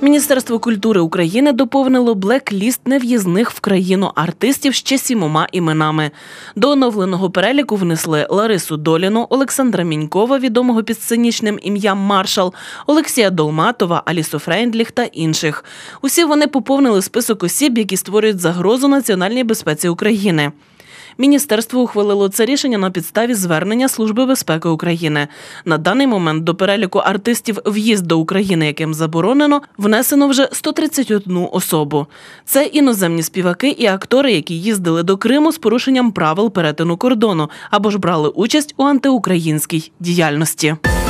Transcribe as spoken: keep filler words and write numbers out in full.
Міністерство культури України доповнило блек-ліст нев'їзних в країну артистів ще сімома іменами. До оновленого переліку внесли Ларису Доліну, Олександра Мінькова, відомого під сценічним ім'ям Маршал, Олексія Долматова, Алісу Фрейндліх та інших. Усі вони поповнили список осіб, які створюють загрозу національній безпеці України. Міністерство ухвалило це рішення на підставі звернення Служби безпеки України. На даний момент до переліку артистів, в'їзд до України яким заборонено, внесено вже сто тридцять одну особу. Це іноземні співаки і актори, які їздили до Криму з порушенням правил перетину кордону або ж брали участь у антиукраїнській діяльності.